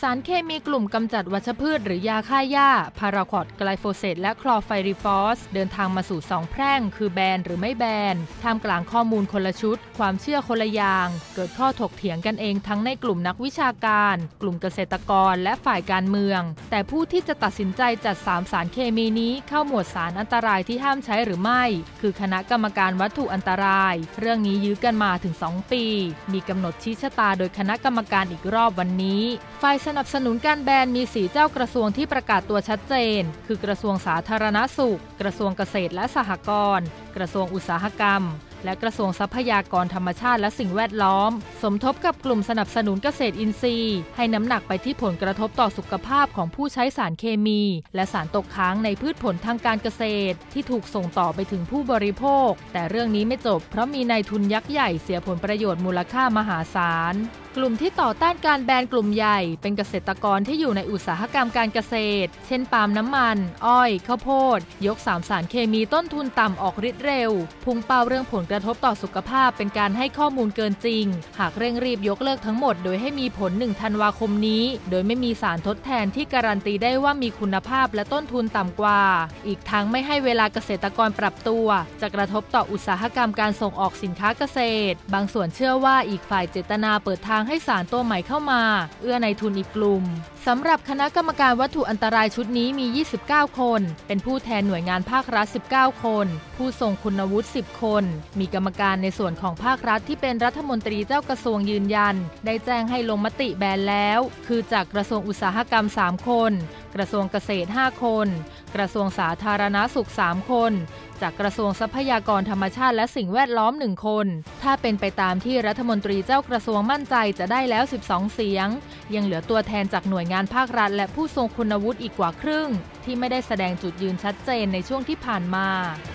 ารเคมีกลุ่มกำจัดวัชพืชหรือยาฆ่าหญ้าพาราควอดไกลโฟเซตและคลอไฟริฟอสเดินทางมาสู่2แพร่งคือแบนหรือไม่แบนท่ามกลางข้อมูลคนละชุดความเชื่อคนละอย่างเกิดข้อถกเถียงกันเองทั้งในกลุ่มนักวิชาการกลุ่มเกษตรกรและฝ่ายการเมืองแต่ผู้ที่จะตัดสินใจจัด3สารเคมีนี้เข้าหมวดสารอันตรายที่ห้ามใช้หรือไม่คือคณะกรรมการวัตถุอันตรายเรื่องนี้ยื้อกันมาถึง2ปีมีกำหนดชี้ชะตาโดยคณะกรรมการอีกรอบวันนี้ฝ่ายสนับสนุนการแบนมี4เจ้ากระทรวงที่ประกาศตัวชัดเจนคือกระทรวงสาธารณสุขกระทรวงเกษตรและสหกรณ์กระทรวงอุตสาหกรรมและกระทรวงทรัพยากรธรรมชาติและสิ่งแวดล้อมสมทบกับกลุ่มสนับสนุนเกษตรอินทรีย์ให้น้ำหนักไปที่ผลกระทบต่อสุขภาพของผู้ใช้สารเคมีและสารตกค้างในพืชผลทางการเกษตรที่ถูกส่งต่อไปถึงผู้บริโภคแต่เรื่องนี้ไม่จบเพราะมีนายทุนยักษ์ใหญ่เสียผลประโยชน์มูลค่ามหาศาลกลุ่มที่ต่อต้านการแบนกลุ่มใหญ่เป็นเกษตรกรที่อยู่ในอุตสาหกรรมการเกษตรเช่นปาล์มน้ำมันอ้อยข้าวโพดยก3สารเคมีต้นทุนต่ำออกฤทธิ์เร็วพุ่งเป้าเรื่องผลกระทบต่อสุขภาพเป็นการให้ข้อมูลเกินจริงหากเร่งรีบยกเลิกทั้งหมดโดยให้มีผล1ธันวาคมนี้โดยไม่มีสารทดแทนที่การันตีได้ว่ามีคุณภาพและต้นทุนต่ำกว่าอีกทั้งไม่ให้เวลาเกษตรกรปรับตัวจะกระทบต่ออุตสาหกรรมการส่งออกสินค้าเกษตรบางส่วนเชื่อว่าอีกฝ่ายเจตนาเปิดทางให้สารตัวใหม่เข้ามาเอื้อในทุนอีกกลุ่มสำหรับคณะกรรมการวัตถุอันตรายชุดนี้มี29คนเป็นผู้แทนหน่วยงานภาครัฐ19คนผู้ทรงคุณวุฒิ10คนมีกรรมการในส่วนของภาครัฐที่เป็นรัฐมนตรีเจ้ากระทรวงยืนยันได้แจ้งให้ลงมติแบนแล้วคือจากกระทรวงอุตสาหกรรม3คนกระทรวงเกษตร5คนกระทรวงสาธารณสุข3คนจากกระทรวงทรัพยากรธรรมชาติและสิ่งแวดล้อม1คนถ้าเป็นไปตามที่รัฐมนตรีเจ้ากระทรวงมั่นใจจะได้แล้ว12เสียงยังเหลือตัวแทนจากหน่วยงานภาครัฐและผู้ทรงคุณวุฒิอีกกว่าครึ่งที่ไม่ได้แสดงจุดยืนชัดเจนในช่วงที่ผ่านมา